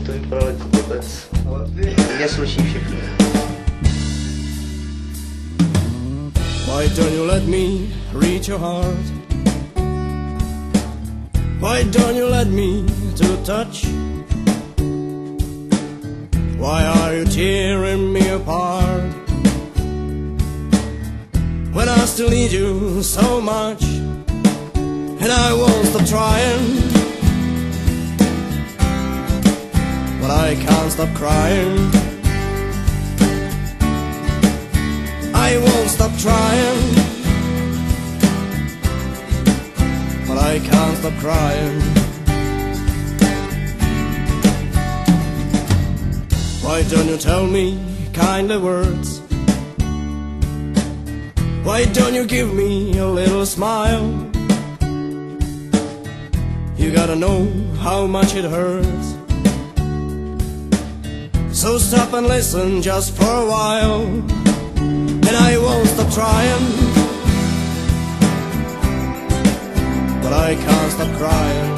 kdybych to vypadal jako blbec, ale mě sluší všechno. Why don't you let me reach your heart? Why don't you let me to touch? Why are you tearing me apart? When I still need you so much, and I won't stop trying, but I can't stop crying. I won't stop trying, but I can't stop crying. Why don't you tell me kindly words? Why don't you give me a little smile? You gotta know how much it hurts, so stop and listen just for a while, and I won't stop trying, but I can't stop crying.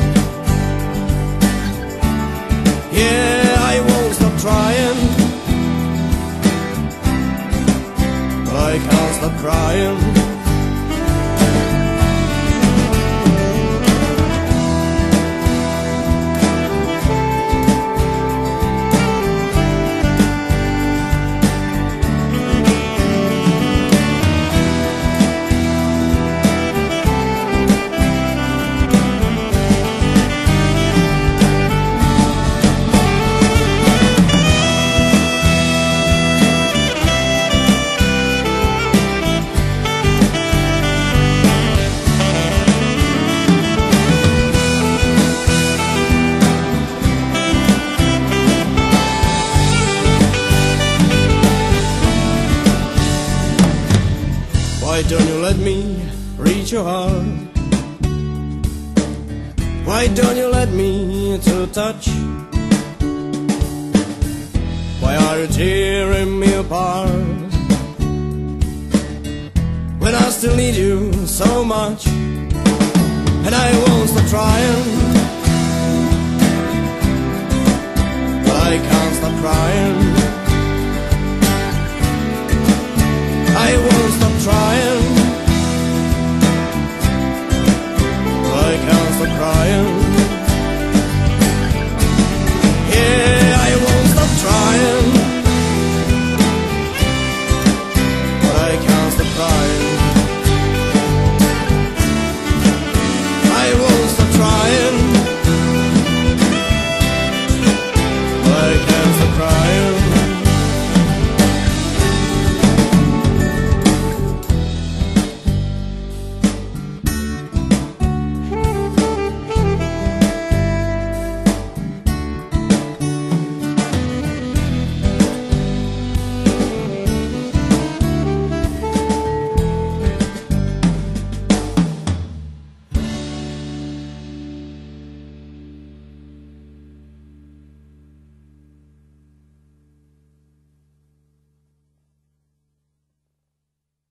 Yeah, I won't stop trying, but I can't stop crying. Why don't you let me reach your heart? Why don't you let me to touch? Why are you tearing me apart? When I still need you so much, and I won't stop trying, but I can't stop crying.